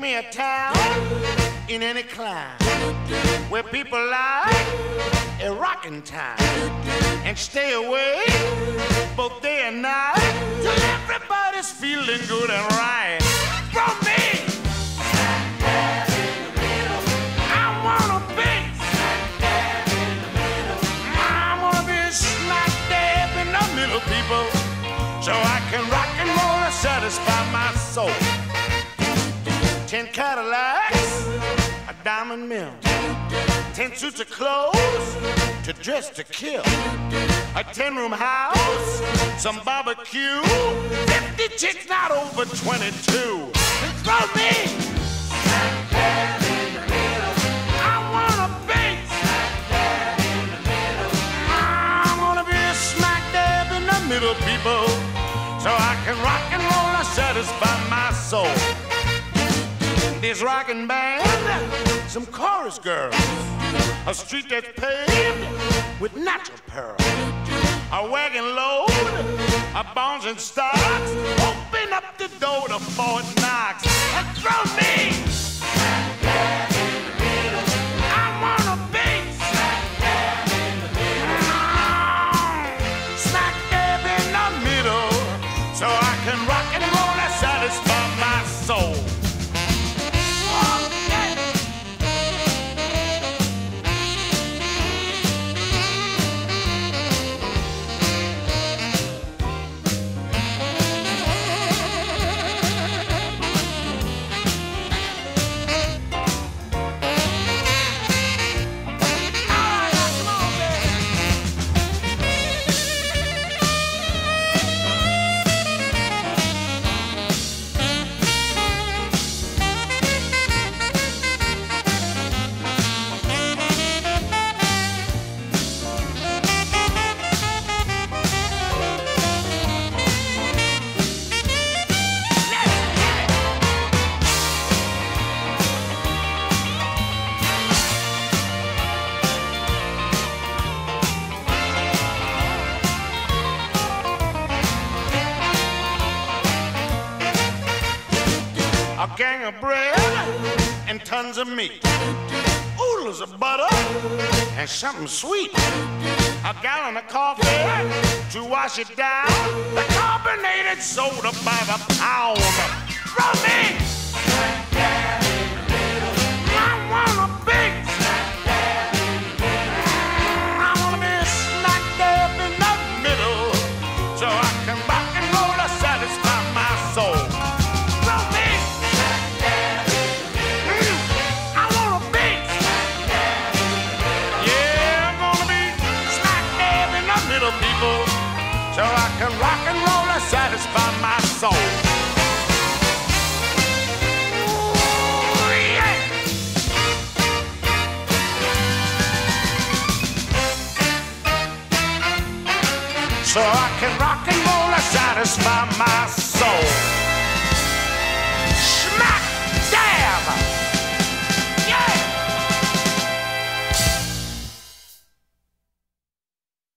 me a town in any clime where people like a rockin' time and stay away both day and night till everybody's feeling good and right. From me, I wanna be smack dab in the middle, people, so I can rock and roll and satisfy my soul. 10 Cadillacs, a diamond mill, 10 suits of clothes to dress to kill, a 10-room house, some barbecue, 50 chicks not over 22. Throw me! Smack dab in the middle. I wanna be smack dab in the middle. I wanna be smack dab in the middle, people, so I can rock and roll and satisfy my soul. This rockin' band, some chorus girls, a street that's paved with natural pearl, a wagon load of bones and stocks. Open up the door to Fort Knox and throw me smack dab in the middle. I wanna be smack dab in the middle. Smack dab in the middle, so I can rock and roll and satisfy my soul. A gang of bread and tons of meat, oodles of butter and something sweet, a gallon of coffee to wash it down, the carbonated soda by the pound. From me, smack dab in the middle. I wanna be smack dab in the middle. I wanna be smack dab in the middle, so I can rock and roll to satisfy my soul. From me, people, so I can rock and roll and satisfy my soul. Ooh, yeah. So I can rock and roll and satisfy my soul. Smack dab!